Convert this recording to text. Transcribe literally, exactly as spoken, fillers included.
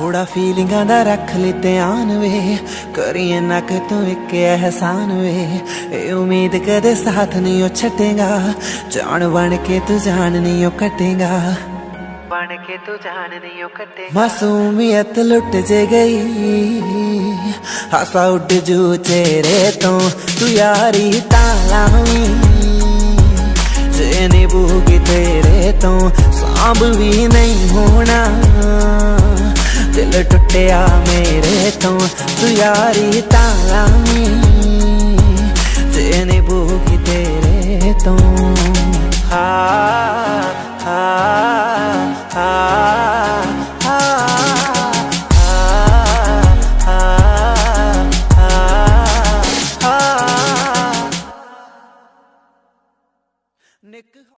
थोड़ा फीलिंगां दा रख ले ध्यान वे, करिए नक तू एक एहसान वे। ए उम्मीद कदे साथ नहीं छटेगा, जान बन के तू जान नहीं कटेगा, बन के तू जान नहीं कटेगा। मासूमियत लुट जे गई, हासा उड़ जू चेहरे तो तू यारी तालावी, जे निभूगी तेरे तो सांभ भी नहीं होना। दिल टुटिया मेरे तो तू यारी तालावी, जे निभूगी तेरे तो। हा हा हा हा हा हा।